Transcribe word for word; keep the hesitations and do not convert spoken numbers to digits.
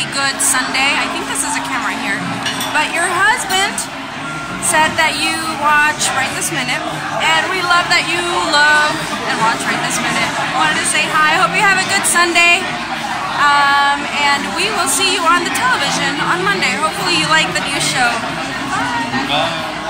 a good Sunday. I think this is a camera here. But your husband said that you watch Right This Minute, and we love that you love and watch Right This Minute. I wanted to say hi. Hope you have a good Sunday. Um, and we will see you on the television on Monday. Hopefully you like the new show. Bye. Bye.